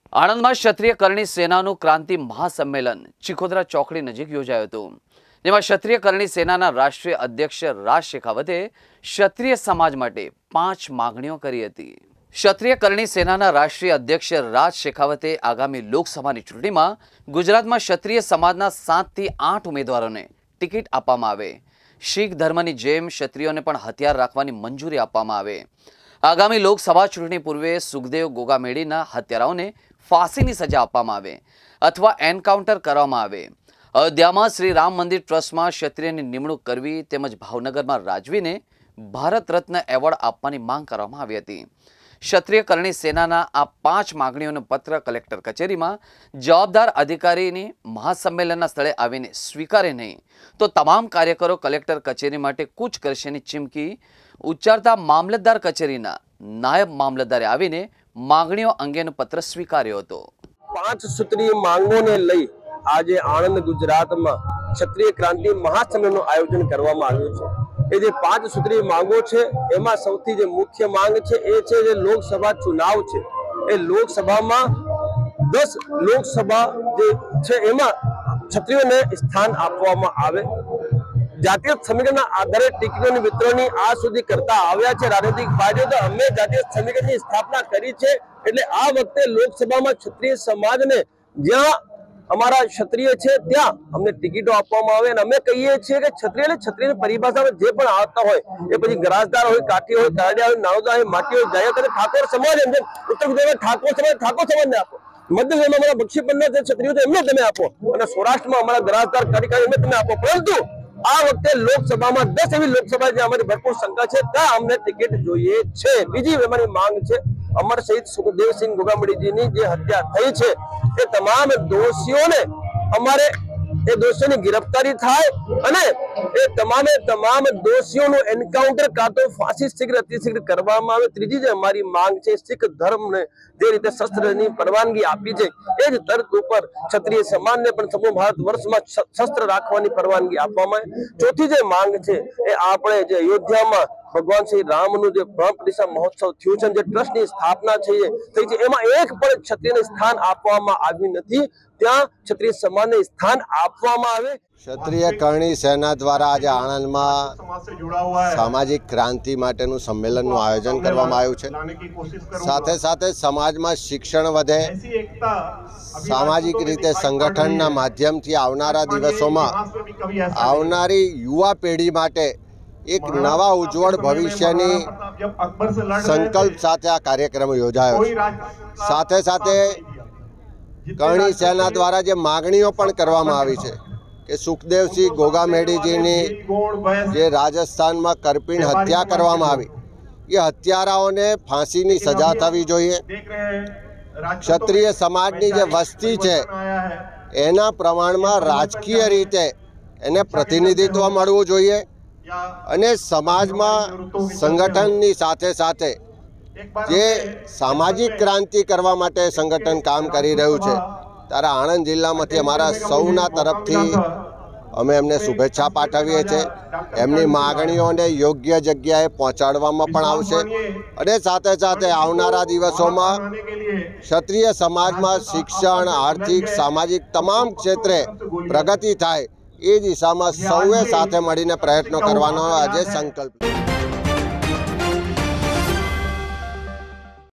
આણંદ में क्षत्रिय करणी सेनाનું क्रांति महासम्मेलन चिखोदरा चौकड़ी नजीक योजाયું હતું, જેમાં ક્ષત્રિય કરણી સેનાના રાષ્ટ્રીય અધ્યક્ષ રાજ શેખાવતે ક્ષત્રિય સમાજ માટે 5 માંગણીઓ કરી હતી। ક્ષત્રિય કરણી સેનાના રાષ્ટ્રીય અધ્યક્ષ રાજ શેખાવતે આગામી લોકસભાની ચૂંટણીમાં ગુજરાતમાં ક્ષત્રિય સમાજના 7 થી 8 ઉમેદવારોને ટિકિટ આપવામાં આવે, શીખ ધર્મની જેમ ક્ષત્રિયોને પણ હથિયાર રાખવાની મંજૂરી આપવામાં આવે, આગામી લોકસભા ચૂંટણી પૂર્વે સુખદેવ ગોગામેડીના હત્યારાઓને फांसी सजा आपवामां आवे अथवा एनकाउंटर करवामां आवे। अयोध्या में श्री राम मंदिर ट्रस्ट में क्षत्रिय की निमणूक करवी तेमज भावनगर में राजवी ने भारत रत्न एवॉर्ड आपवानी मांग करवामां आवी हती। क्षत्रिय करणी सेनाना आ 5 मांगणीओनो पत्र कलेक्टर कचेरी में जवाबदार अधिकारी महासम्मेलन स्थले आवीने स्वीकारे नहीं तो तमाम कार्यकरो कलेक्टर कचेरी माटे कूच करशेनी चीमकी उच्चारता मामलतदार कचेरीना नायब मामलतदारे आवीने मांगणीओ अंगेनो पत्र स्वीकार्यो हतो। 5 सूत्रीय मांगोने लई आज आणंद गुजरात में क्षत्रिय क्रांति महासम्मेलनનું आयोजन કરવામાં આવ્યું છે। એ જે 5 सूत्रीय मांगो છે એમાં સૌથી જે મુખ્ય માંગ છે એ છે જે લોકસભા ચુનાવ છે, એ લોકસભામાં 10 લોકસભા જે છે એમાં ક્ષત્રિયોને સ્થાન આપવામાં આવે। जातीय समीकरण आधारे टिकटों वितरण आज सुधी करता आव्या छे राजनीतिक पार्टीओ। तो अमे जातीय समीकरण की स्थापना करी छे एटले आ वखते लोकसभा में क्षत्रिय समाज ने ज्यां अमारा क्षत्रिय छे त्यां अमने टिकटो आपवामां आवे अने अमे कहीए छीए के क्षत्रिय क्षत्रिय परिभाषा में जे पण आवता होय ए पछी गराजदार होय, काठी होय, कारडिया होय, नावदा होय, माटी होय, जायत होय, ठाकोर समाज एम उत्तर गुजरात ठाकोर समाज ने आपो, मध्य में अमारा बक्षी पन्ना जे क्षत्रियो छे एमने तमे आपो अने सौराष्ट्र में अमारा गराजदार काठी एमने तमे आपो। परंतु आ वखते लोकसभा में 10 एवी लोकसभा जे अमारी भरपूर संख्या छे त्या अमने टिकट जोईए छे। बीजी अमारी मांग छे अमर शहीद सुखदेव सिंह गोगामड़ी जी जे हत्या थई छे ए तमाम दोषीओने अमारे ए दोषीओनी गिरफ्तारी थाय अने ए तमाम दोषीओनुं एनकाउंटर का तो फांसी शीघ्र अतिशीघ्र करवामां आवे। त्रीजी जे अमारी मांग छे सिख धर्म ने जे रीते शस्त्रनी परवानगी आपी छे ए ज तर्क उपर क्षत्रिय समाज ने पण समूह भारत वर्ष में शस्त्र राखवानी परवानगी आपवामां आवे। चौथी जे मांग छे ए आपणे जे अयोध्या में भगवान श्री राम नु जे ब्रह्म प्रतिष्ठा महोत्सव थयो छे जे ट्रस्ट ની સ્થાપના છે થઈ છે એમાં એક પણ ક્ષત્રિયને સ્થાન આપવામાં આવ્યું નથી, ત્યાં ક્ષત્રિય સમાજને સ્થાન આપવામાં આવે। क्षत्रिय करणी सेना द्वारा आज आणंद में सामाजिक क्रांति माटेनु सम्मेलनનું आयोजन કરવામાં આવ્યું છે। સાથે સાથે સમાજમાં શિક્ષણ વધે, સામાજિક રીતે સંગઠનના માધ્યમથી આવનારા દિવસોમાં આવનારી યુવા પેઢી માટે एक नवा उज्जवल भविष्यनी संकल्प साथ आ कार्यक्रम योजायो। साथे साथे करणी सेना द्वारा जे मागणीओ पण करवामां आवी छे के सुखदेव सिंह गोगामेडी जीनी जे राजस्थान में करपीण हत्या करवामां आवी ए हत्याराओने फांसीनी सजा थवी जोईए। क्षत्रिय समाजनी जे वस्ती छे एना प्रमाणमां राजकीय रीते एने प्रतिनिधित्व मळवुं जोईए अने समाज में संगठन साथे साथे जे सामाजिक क्रांति करवा माटे संगठन काम करी रह्यु छे त्यारे आणंद जिल्ला मांथी अमारा सौना तरफथी अमे एमने शुभेच्छा पाठवीए छे। एमनी मागणीओने योग्य जग्याए पहोंचाडवामां पण आवशे अने साथे साथे आवनारा दिवसोमां क्षत्रिय समाजमां शिक्षण, आर्थिक, सामाजिक तमाम क्षेत्रे प्रगति थाय ए दिशा में सौए साथे मळीने प्रयत्नो करवानो आज संकल्प।